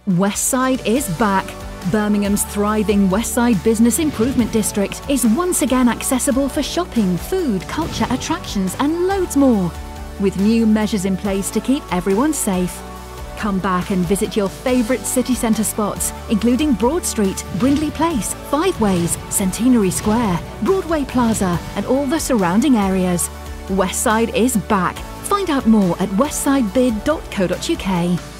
Westside is back. Birmingham's thriving Westside Business Improvement District is once again accessible for shopping, food, culture, attractions and loads more, with new measures in place to keep everyone safe. Come back and visit your favourite city centre spots, including Broad Street, Brindley Place, Five Ways, Centenary Square, Broadway Plaza and all the surrounding areas. Westside is back. Find out more at westsidebid.co.uk.